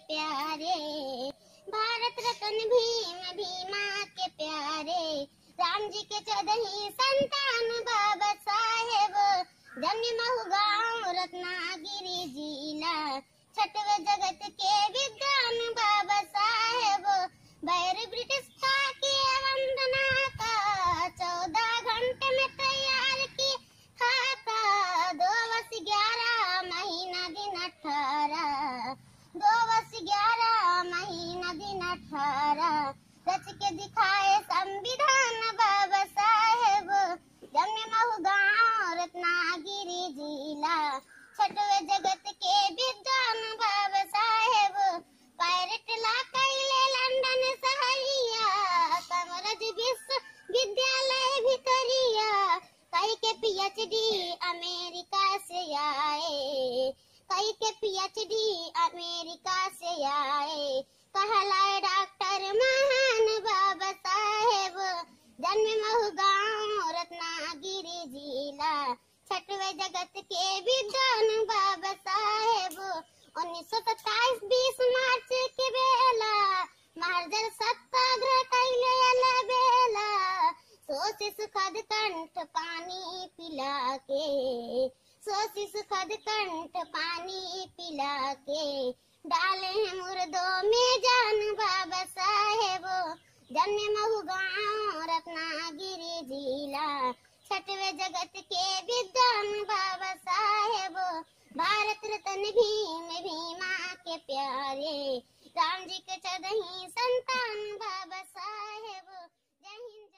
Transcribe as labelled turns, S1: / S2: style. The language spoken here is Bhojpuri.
S1: प्यारे, भारत रत्न भीम भीमा के प्यारे, राम जी के 14 संतान बाबा साहेब, जन्महु गाँव रत्नागिरी जिला, छठवे जगत के विद्वान बाबा साहेब, बैर ब्रिटिश का किए वंदना का, 14 घंटे में तैयार की खाता, 2 वर्ष 11 महीना दिन 18, 2 वर्ष 11 महीना दिन 18, रच के दिखाए संविधान बाबा साहेब, जन्महु गाँव रत्नागिरी जिला, छठवे जगत के विद्वान बाबा साहेब, पायलट ला कैले लंदन सहरिया, कमरज विश्वविद्यालय भितरिया, कई के पीएचडी अमेरिका से आए, कई के पीएचडी अमेरिका से आए, कहलाए डॉक्टर महान बाबा साहेब, जन्महु गाँव रत्नागिरी जिला, छठवे जगत के विद्वान बाबा साहेब, 1927 20 मार्च के बेला, महर्जर सत्याग्रह कैले बेला, सोचिस खद कंठ पानी पिला के, सोचिस खद कंठ पानी पिला के, डाले हैं मुर्दों में जान बाबा साहेब, जन्महु गाँव रत्नागिरी जिला, छठवे जगत के विद्वान बाबा साहेब, भारत रत्न भीम भीमा के प्यारे, राम जी के 14 संतान बाबा साहेब, जय हिंद।